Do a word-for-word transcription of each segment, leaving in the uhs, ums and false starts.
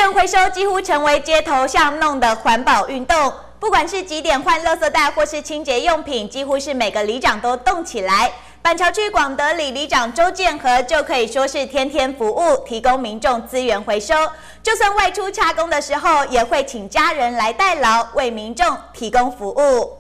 源回收几乎成为街头巷弄的环保运动，不管是集点换垃圾袋，或是清洁用品，几乎是每个里长都动起来。板桥区广德里里长周建和就可以说是天天服务，提供民众资源回收。就算外出洽公的时候，也会请家人来代劳，为民众提供服务。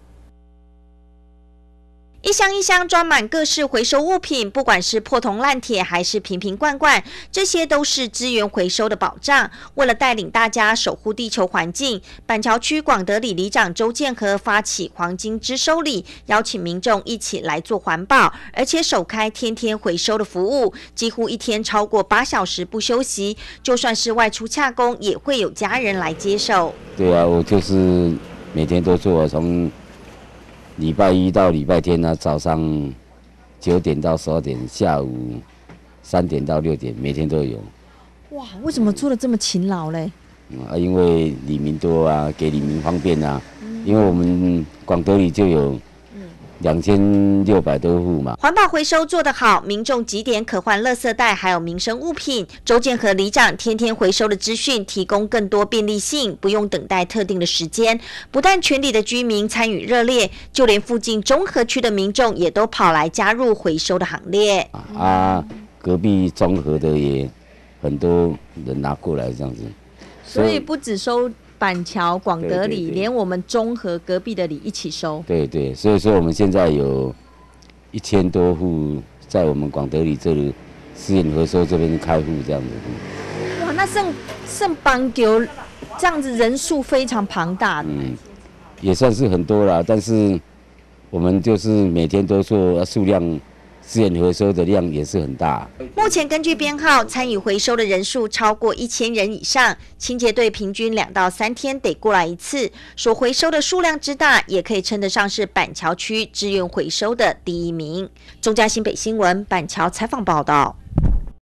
一箱一箱装满各式回收物品，不管是破铜烂铁还是瓶瓶罐罐，这些都是资源回收的保障。为了带领大家守护地球环境，板桥区广德里里长周建和发起黄金支收礼，邀请民众一起来做环保，而且首开天天回收的服务，几乎一天超过八小时不休息。就算是外出洽公，也会有家人来接手。 对啊，我就是每天都做，从 礼拜一到礼拜天呢，早上九点到十二点，下午三点到六点，每天都有。 哇，为什么做的这么勤劳嘞？ 啊，因为里民多啊，给里民方便啊。嗯、因为我们广德里就有两千六百多户嘛。 环保回收做得好，民众集点可换垃圾袋，还有民生物品。周建和里长天天回收的资讯，提供更多便利性，不用等待特定的时间。不但全里的居民参与热烈，就连附近中和区的民众也都跑来加入回收的行列。 啊，隔壁中和的也很多人拿过来这样子。 所以不只收 板桥、广德里，对对对，连我们中和隔壁的里一起收。 对对，所以说我们现在有一千多户在我们广德里这里资源回收这边开户这样子。 哇，那剩剩板桥这样子人数非常庞大的。嗯， 也算是很多啦，但是我们就是每天都做，数量 资源回收的量也是很大。 目前根据编号，参与回收的人数超过一千人以上，清洁队平均两到三天得过来一次。所回收的数量之大，也可以称得上是板桥区资源回收的第一名。中嘉新北新闻板桥采访报道。